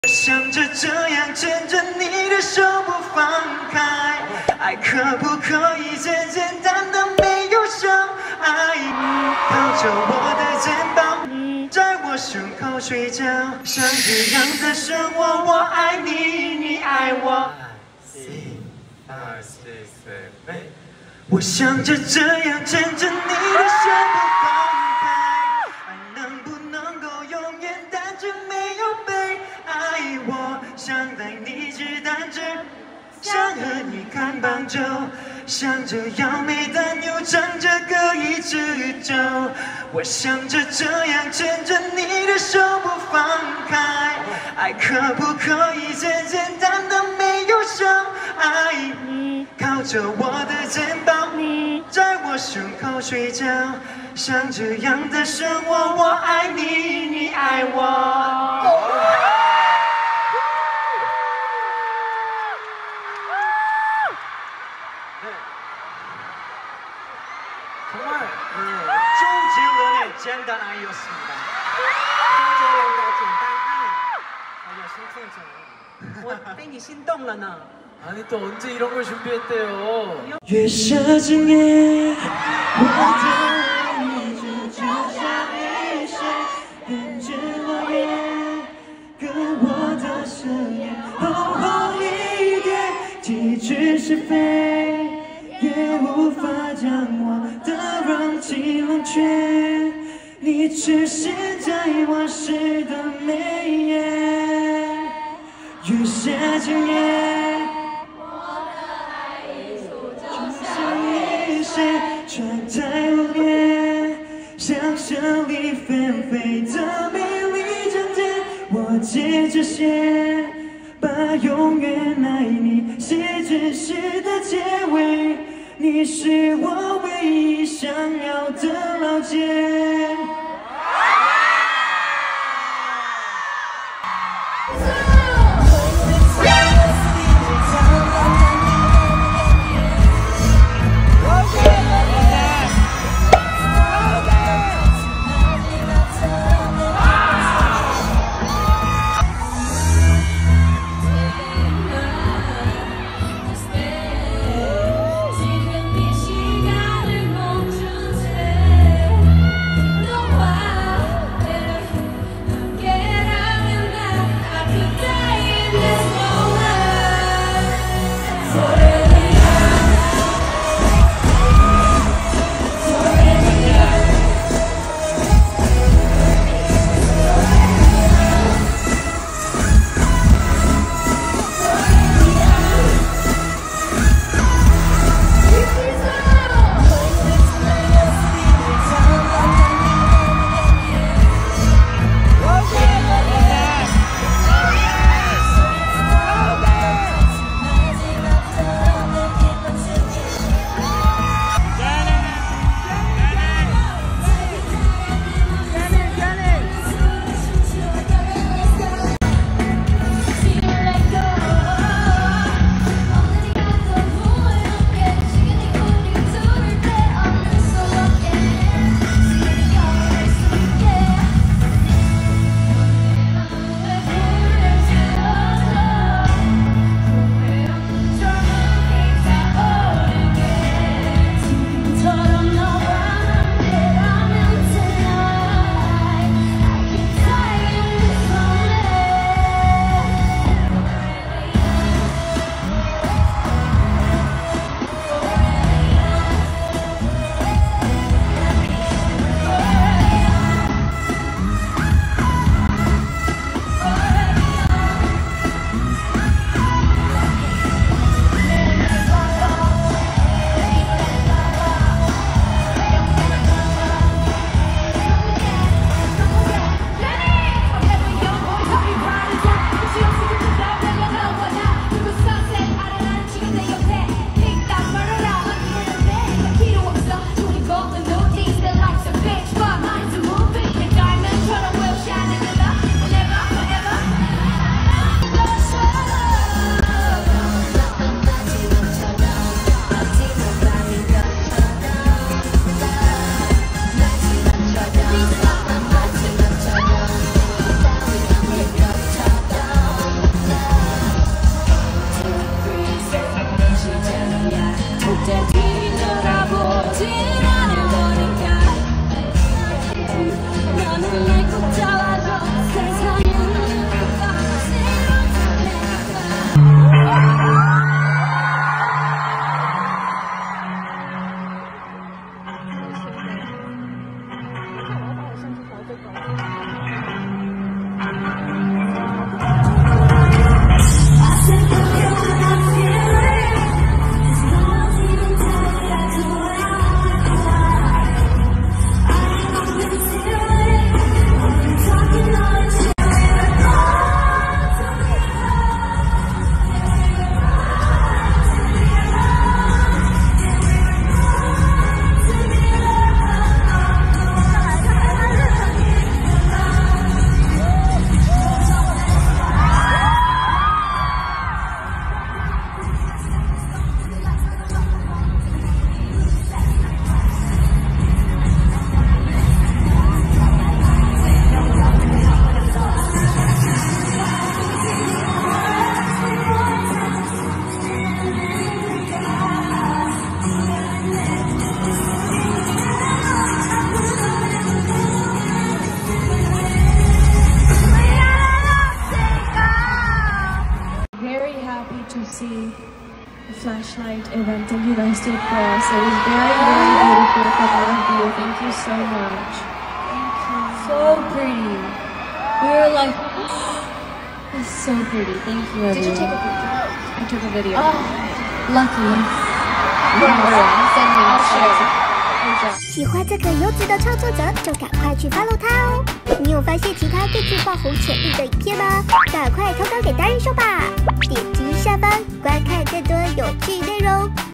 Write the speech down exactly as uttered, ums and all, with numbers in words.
想着这样牵着你的手不放开，爱可不可以简简单单没有伤害？靠着我的肩膀，在我胸口睡觉，像这样的生活，我爱你，你爱我。二四四飞。我想着这样牵着你的手不放开，爱能不能够永远单着没有被爱？我想带你去单车，想和你看棒球，想着要美但又唱着歌一直走。我想着这样牵着你的手不放开，爱可不可以简简单单没有伤害？靠着我的肩膀，在我胸口睡觉，像这样的生活，我爱你，你爱我。정말 조재련의 젠단 아이였습니다. 조재련의 젠단 아이. 아니야, 심쿵했잖아. 我被你心动了呢。 아니 또 언제 이런 걸 준비했대요? 月下之夜，我的爱一直就像雨水，跟着落叶，跟我的声音厚厚一叠，几句是非，也无法将我的柔情冷却。你出现在往事的眉眼，月下之夜。 穿在路边，像想里纷飞的美丽章节。我接着写，把永远爱你写真实的结尾。你是我唯一想要的牢结。 No happy to see the flashlight event that you guys did for us. It was very, very beautiful from all of you. Thank you so much. Thank you. So pretty. We were like, it's so pretty. Thank you, everyone. Did you take a picture? I took a video. Oh, lucky. Send me. I'll share. 喜欢这个优质的创作者，就赶快去 follow 他哦！你有发现其他更具爆红潜力的影片吗？赶快投稿给达人秀吧！点击下方观看更多有趣内容。